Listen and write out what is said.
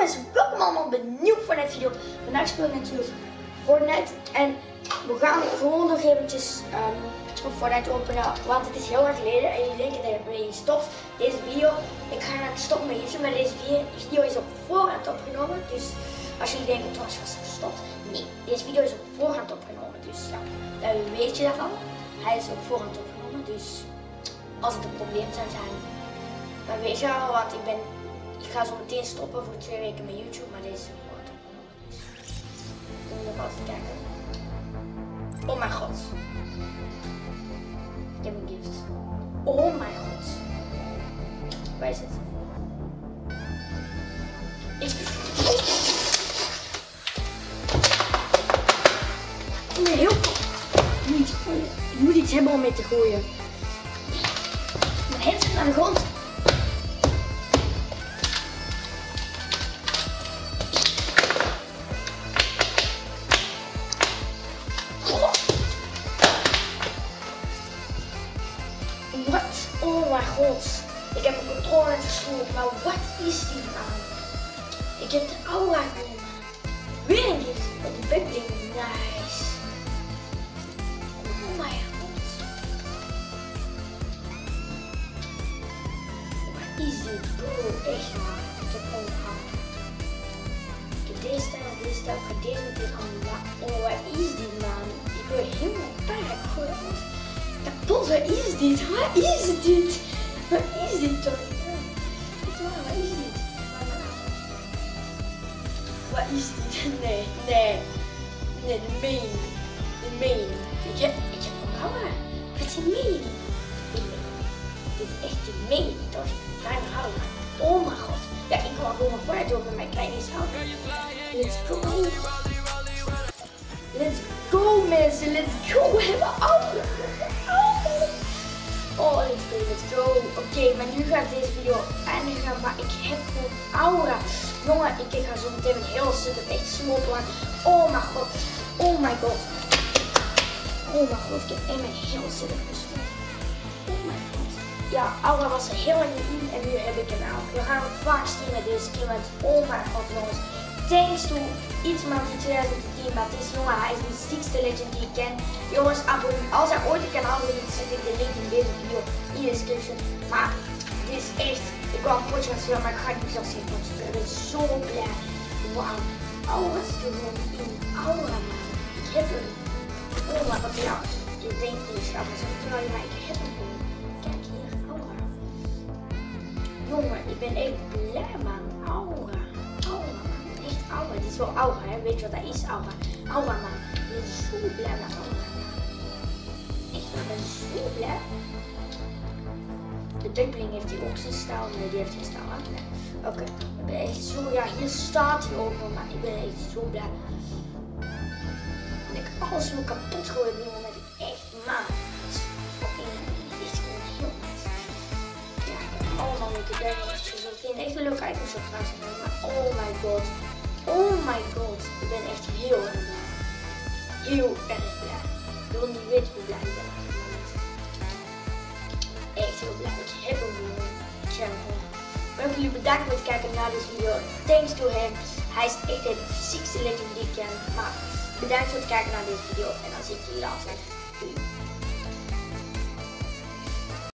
jongens, welkom allemaal bij een nieuwe Fortnite-video. Vandaag speel ik natuurlijk Fortnite en we gaan gewoon nog eventjes Fortnite openen, want het is heel lang geleden en jullie denken dat ik ben gestopt. Deze video, ik ga eigenlijk stoppen met YouTube, maar deze video is op voorhand opgenomen. Dus als jullie denken, het was gestopt, nee, deze video is op voorhand opgenomen. Dus ja, dan weet je daarvan. Hij is op voorhand opgenomen, dus als het een probleem zou zijn, dan weet je al, want ik ga zo meteen stoppen voor 2 weken met YouTube, maar deze is op voorhand opgenomen. Dus dan moet ik nog even kijken. Oh mijn god. Ik heb een gift. Oh mijn god. Waar is het? Nee, heel niet. Ik moet iets hebben om mee te gooien. Mijn hand zit aan de grond. Wat? Oh mijn god. Ik heb mijn controle net gesloopt, maar wat is dit nou? Ik heb de aura genomen. Weer een gift. Een backbling. Nice. Oh mijn god. Wat is dit bro? Echt waar. Ik heb ongehaald. Ik heb deze stijl, deze stijl. Ik ga deze meteen aan. Oh wat is dit man? Ik word helemaal paard. Kapot, wat is dit? Wat is dit? Wat is dit toch? Wat is dit? Wat is dit? Nee, de Mijn. De Mijn. Ik heb een aura. Wat is een Mijn? Dit is echt de Mijn, toch? Kleine aura. Oh mijn god. Ja, ik wil gewoon een paard doen met mijn kleine houden. Let's go. Let's go mensen, let's go. We hebben aura. Oh, let's go. Oké, maar nu gaat deze video eindigen, maar ik heb gewoon aura. Jongen, ik ga zo meteen een heel setup echt slopen. Oh mijn god. Oh mijn god. Oh mijn god, ik heb echt een heel setup gestopt. Oh mijn god. Ja, aura was er heel lang niet in en nu heb ik hem ook. We gaan ook vaak streamen deze keer met oh mijn god jongens. Thanks to iets man van 2010, maar het is jongen, hij is de ziekste legend die ik ken. Jongens, abonneer. Als hij ooit een kanaal wil, zet ik de link in deze video in de description. Maar dit is echt, ik wou een potje gaan spelen, maar ik ga niet zelfs geen potje spelen. Ik ben zo blij. Wauw, aura zit er gewoon in. Aura man, ik heb hem. Oh mijn god, ja, je denkt niet, ja, maar ik heb hem gewoon. Kijk hier, aura. Jongen, ik ben echt blij man, aura. Aura man. Echt aura, dit is wel aura, hè? Weet je wat dat is, aura? Aura man, ik ben zo blij met aura. Echt, ik ben zo blij. De duckling heeft hij ook zijn staal, nee die heeft geen staal aan. Nee. Oké, ik ben echt zo, ja hier staat hij over, maar ik ben echt zo blij. En ik alles wil kapot gooien op dit moment, echt man. Het is fucking, echt gewoon heel nice. Ja, ik heb allemaal leuke dingen, dus je zult geen echt een leuke items op trouwens hebben, maar oh my god. Oh my god, ik ben echt heel erg blij. Heel erg blij. Ik wil niet weten hoe blij ik ben op dit moment. Echt heel blij. Ik heb hem gewoon. Ik heb hem gewoon. Ik wil jullie bedanken voor het kijken naar deze video. Thanks to him. Hij is echt de ziekste legend die ik ken. Maar bedankt voor het kijken naar deze video en dan zie ik jullie later.